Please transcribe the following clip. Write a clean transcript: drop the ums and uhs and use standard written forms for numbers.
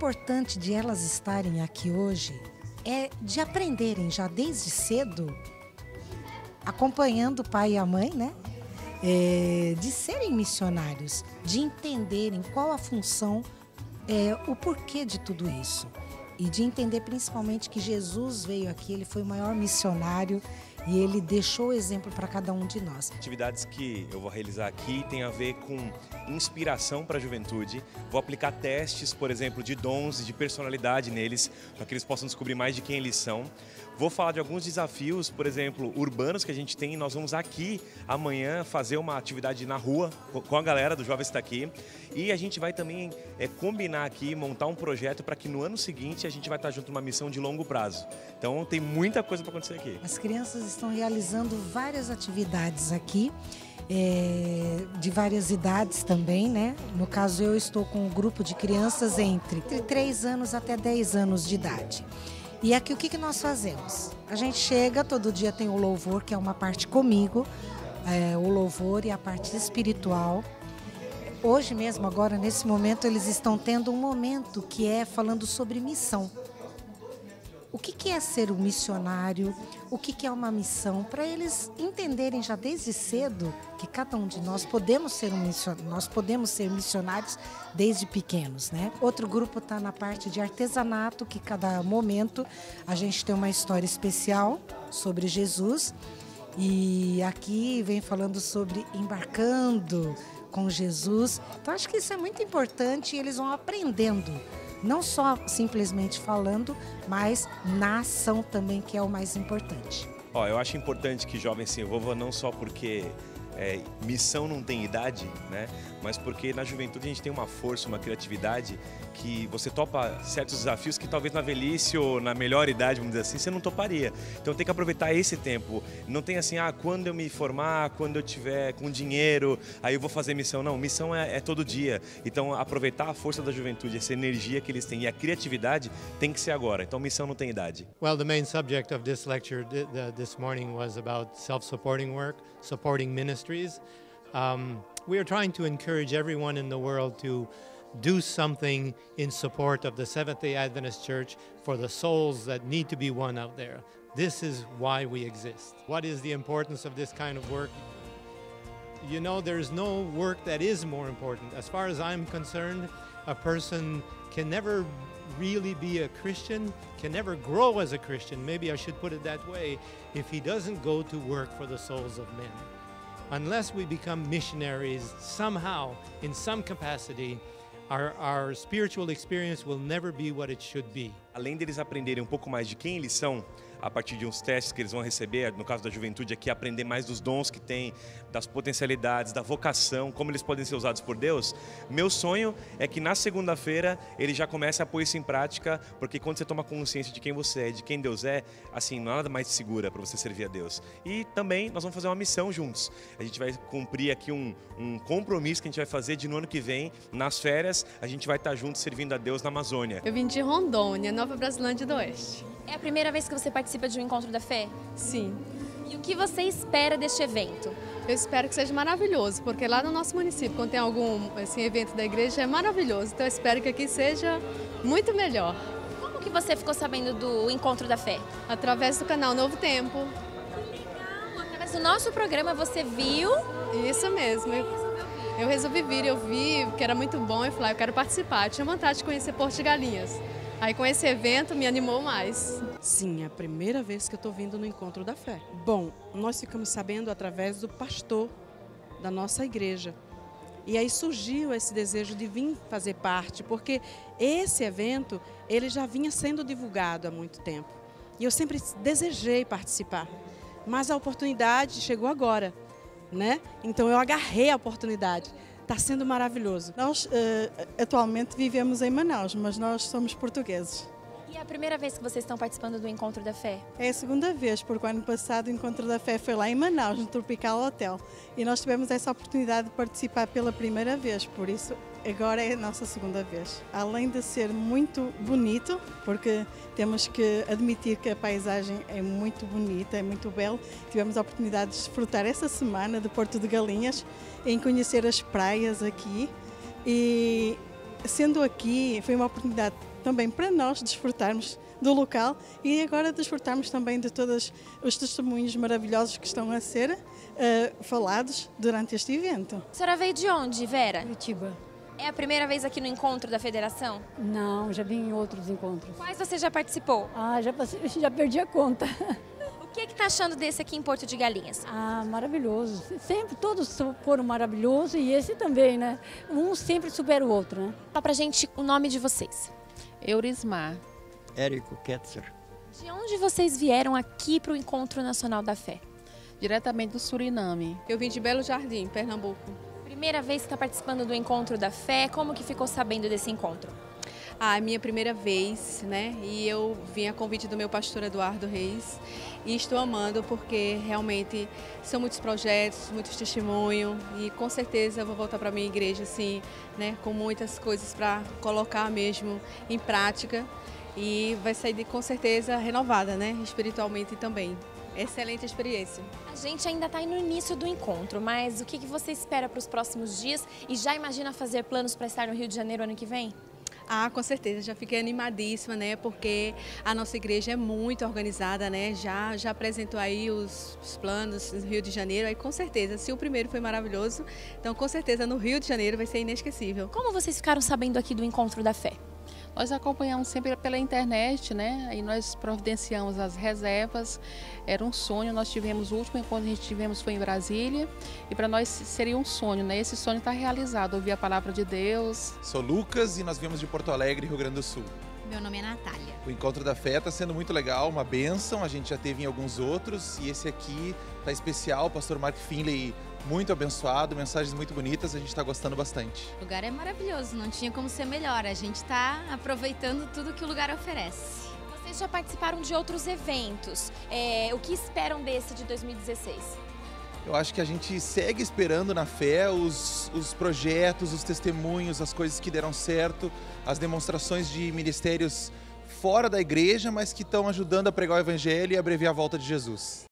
importante de elas estarem aqui hoje é de aprenderem já desde cedo, acompanhando o pai e a mãe, né? De serem missionários, de entenderem qual a função, o porquê de tudo isso. E de entender principalmente que Jesus veio aqui, ele foi o maior missionário e ele deixou o exemplo para cada um de nós. Atividades que eu vou realizar aqui tem a ver com inspiração para a juventude. Vou aplicar testes, por exemplo, de dons e de personalidade neles, para que eles possam descobrir mais de quem eles são. Vou falar de alguns desafios, por exemplo, urbanos que a gente tem. Nós vamos aqui amanhã fazer uma atividade na rua com a galera do Jovens Está Aqui. E a gente vai também combinar aqui, montar um projeto para que no ano seguinte a gente vai estar junto numa missão de longo prazo. Então tem muita coisa para acontecer aqui. As crianças estão realizando várias atividades aqui, de várias idades também, né? No caso, eu estou com um grupo de crianças entre 3 anos até 10 anos de idade. E aqui o que nós fazemos? A gente chega, todo dia tem o louvor, que é uma parte comigo, o louvor e a parte espiritual. Hoje mesmo, agora, nesse momento, eles estão tendo um momento que é falando sobre missão. O que é ser um missionário? O que é uma missão? Para eles entenderem já desde cedo que cada um de nós podemos ser nós podemos ser missionários desde pequenos, né? Outro grupo está na parte de artesanato, que cada momento a gente tem uma história especial sobre Jesus. E aqui vem falando sobre embarcando com Jesus. Então acho que isso é muito importante e eles vão aprendendo. Não só simplesmente falando, mas na ação também, que é o mais importante. Eu acho importante que jovens se envolvam não só porque missão não tem idade, né? Mas porque na juventude a gente tem uma força, uma criatividade que você topa certos desafios que talvez na velhice ou na melhor idade, vamos dizer assim, você não toparia. Então tem que aproveitar esse tempo. Não tem assim, quando eu me formar, quando eu tiver com dinheiro, aí eu vou fazer missão. Não, missão é todo dia. Então aproveitar a força da juventude, essa energia que eles têm e a criatividade tem que ser agora. Então missão não tem idade. Well, the main subject of this lecture this morning was about self-supporting work, supporting ministries. We are trying to encourage everyone in the world to do something in support of the Seventh-day Adventist Church for the souls that need to be won out there. This is why we exist. What is the importance of this kind of work? You know, there's no work that is more important. As far as I'm concerned, a person can never really be a Christian, can never grow as a Christian, maybe I should put it that way, if he doesn't go to work for the souls of men. Unless we become missionaries somehow, in some capacity, our spiritual experience will never be what it should be. Além deles aprenderem um pouco mais de quem eles são, a partir de uns testes que eles vão receber, no caso da juventude aqui, aprender mais dos dons que tem, das potencialidades, da vocação, como eles podem ser usados por Deus. Meu sonho é que na segunda-feira ele já comece a pôr isso em prática, porque quando você toma consciência de quem você é, de quem Deus é, assim, não há nada mais segura para você servir a Deus. E também nós vamos fazer uma missão juntos. A gente vai cumprir aqui um compromisso que a gente vai fazer de no ano que vem, nas férias, a gente vai estar juntos servindo a Deus na Amazônia. Eu vim de Rondônia, Nova Brasilândia do Oeste. É a primeira vez que você participa de um encontro da fé? Sim. E o que você espera deste evento? Eu espero que seja maravilhoso, porque lá no nosso município, quando tem algum evento da igreja, é maravilhoso. Então eu espero que aqui seja muito melhor. Como que você ficou sabendo do encontro da fé? Através do canal Novo Tempo. Legal! Através do nosso programa você viu? Isso mesmo. Eu resolvi vir, eu vi que era muito bom e falei, eu quero participar. Eu tinha vontade de conhecer Porto de Galinhas. Aí com esse evento me animou mais. Sim, é a primeira vez que eu estou vindo no Encontro da Fé. Bom, nós ficamos sabendo através do pastor da nossa igreja. E aí surgiu esse desejo de vir fazer parte, porque esse evento, ele já vinha sendo divulgado há muito tempo. E eu sempre desejei participar, mas a oportunidade chegou agora, né? Então eu agarrei a oportunidade. Está sendo maravilhoso. Nós atualmente vivemos em Manaus, mas nós somos portugueses. E é a primeira vez que vocês estão participando do Encontro da Fé? É a segunda vez, porque o ano passado o Encontro da Fé foi lá em Manaus, no Tropical Hotel. E nós tivemos essa oportunidade de participar pela primeira vez, por isso agora é a nossa segunda vez. Além de ser muito bonito, porque temos que admitir que a paisagem é muito bonita, é muito bela. Tivemos a oportunidade de desfrutar essa semana de Porto de Galinhas, em conhecer as praias aqui. E sendo aqui, foi uma oportunidade também para nós desfrutarmos do local e agora desfrutarmos também de todos os testemunhos maravilhosos que estão a ser falados durante este evento. A senhora veio de onde, Vera? Curitiba. É a primeira vez aqui no encontro da federação? Não, já vim em outros encontros. Quais você já participou? Já perdi a conta. O que está achando desse aqui em Porto de Galinhas? Maravilhoso. Sempre todos foram maravilhosos e esse também, né? Um sempre supera o outro, né? Fala pra gente o nome de vocês. Eurismar. Érico Ketzer. De onde vocês vieram aqui para o Encontro Nacional da Fé? Diretamente do Suriname. Eu vim de Belo Jardim, Pernambuco. Primeira vez que está participando do Encontro da Fé, como que ficou sabendo desse encontro? É minha primeira vez, né? E eu vim a convite do meu pastor Eduardo Reis e estou amando porque realmente são muitos projetos, muitos testemunhos e com certeza eu vou voltar para a minha igreja assim, né? Com muitas coisas para colocar mesmo em prática e vai sair com certeza renovada, né? Espiritualmente também. Excelente experiência. A gente ainda está no início do encontro, mas o que você espera para os próximos dias e já imagina fazer planos para estar no Rio de Janeiro ano que vem? Com certeza, já fiquei animadíssima, né? Porque a nossa igreja é muito organizada, né? Já apresentou aí os planos no Rio de Janeiro, aí com certeza, se o primeiro foi maravilhoso, então com certeza no Rio de Janeiro vai ser inesquecível. Como vocês ficaram sabendo aqui do Encontro da Fé? Nós acompanhamos sempre pela internet, né? Aí nós providenciamos as reservas. Era um sonho, nós tivemos o último encontro que a gente tivemos foi em Brasília. E para nós seria um sonho, né? Esse sonho está realizado, ouvir a palavra de Deus. Sou Lucas e nós viemos de Porto Alegre, Rio Grande do Sul. Meu nome é Natália. O Encontro da Fé está sendo muito legal, uma bênção. A gente já teve em alguns outros e esse aqui está especial. O pastor Mark Finley, muito abençoado, mensagens muito bonitas, a gente está gostando bastante. O lugar é maravilhoso, não tinha como ser melhor. A gente está aproveitando tudo que o lugar oferece. Vocês já participaram de outros eventos. O que esperam desse de 2016? Eu acho que a gente segue esperando na fé os projetos, os testemunhos, as coisas que deram certo, as demonstrações de ministérios fora da igreja, mas que estão ajudando a pregar o evangelho e a abreviar a volta de Jesus.